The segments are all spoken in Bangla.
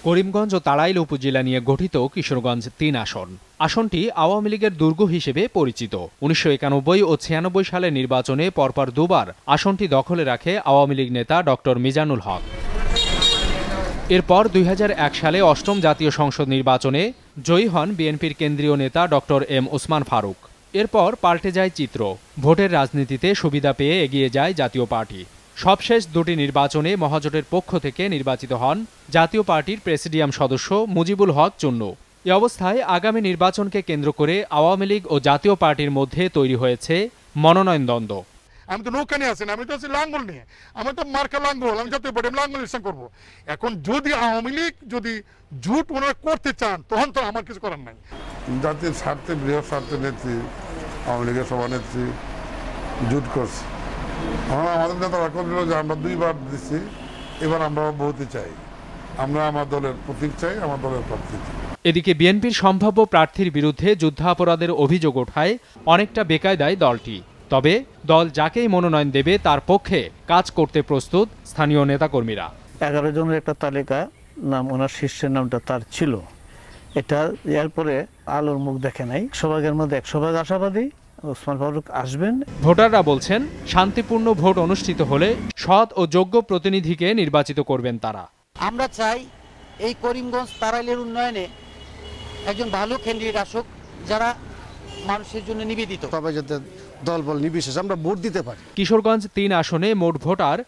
করিমগঞ্জ ও তাড়াইল উপজেলা নিয়ে গঠিত কিশোরগঞ্জ ৩ আসন। আসনটি আওয়ামী লীগের দুর্গ হিসেবে পরিচিত। ১৯৯১ ও ৯৬ সালের নির্বাচনে পরপর দুবার আসনটি দখলে রাখে আওয়ামী লীগ নেতা ডক্টর মিজানুল হক। এরপর ২০০১ সালে অষ্টম জাতীয় সংসদ নির্বাচনে জয়ী হন বিএনপির কেন্দ্রীয় নেতা ডক্টর এম ওসমান ফারুক। এরপর পাল্টে যায় চিত্র। ভোটের রাজনীতিতে সুবিধা পেয়ে এগিয়ে যায় জাতীয় পার্টি। সবশেষ দুটি নির্বাচনে মহাজোটের পক্ষ থেকে নির্বাচিত হন জাতীয় পার্টির প্রেসিডিয়াম সদস্য মুজিবুল হক চুন্নু। এ অবস্থায় আগামী নির্বাচনকে কেন্দ্র করে আওয়ামী লীগ ও জাতীয় পার্টির মধ্যে তৈরি হয়েছে মনোনয়ন দ্বন্দ্ব। আমি তো নৌকা নিয়ে আসেন, আমি তো আছি লাঙ্গল নিয়ে, আমি তো মার্কা লাঙ্গল, আমি জাতীয় পার্টি লাঙ্গল ইসলাম করবো। এখন যদি আওয়ামী লীগ যদি জুট ওনারা করতে চান তখন তো আমার কিছু করার নাই। জাতির স্বার্থে বৃহৎ স্বার্থে নেত্রী আওয়ামী লীগের সভানেত্রী জুট করছে। আমাদের নেতারা করল যে আমরা 2বার দিচ্ছি, এবার আমরা বহুতে চাই, আমরা আমার দলের প্রতীক চাই, আমার দলের প্রার্থী চাই। এদিকে বিএনপির সম্ভাব্য প্রার্থীর বিরুদ্ধে যুদ্ধাপরাধের অভিযোগ ওঠায় অনেকটা বেকায়দায় দলটি। তবে দল যাকেই মনোনয়ন দেবে তার পক্ষে কাজ করতে প্রস্তুত স্থানীয় নেতাকর্মীরা। 11 জনের একটা তালিকা, নাম ওনার শীর্ষের নামটা তার ছিল। এটা এরপরে আলোর মুখ দেখে নাই। 100 মধ্যে 100 আশাবাদী ওসমান ফারুক আসবেন। ভোটাররা বলছেন শান্তিপূর্ণ ভোট অনুষ্ঠিত হলে সৎ ও যোগ্য প্রতিনিধিকে নির্বাচিত করবেন তারা। আমরা চাই এই করিমগঞ্জ তাড়াইলের উন্নয়নে একজন ভালো ক্যান্ডিডেট আসুক, যারা মানুষের জন্য নিবেদিত। তবে যাতে দলবল নির্বিশেষে আমরা ভোট দিতে পারি। কিশোরগঞ্জ ৩ আসনে মোট ভোটার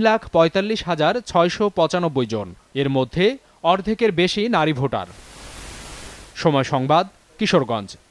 ৩,৪৫,৬৯৫ জন। এর মধ্যে অর্ধেকের বেশি নারী ভোটার। সময় সংবাদ, কিশোরগঞ্জ।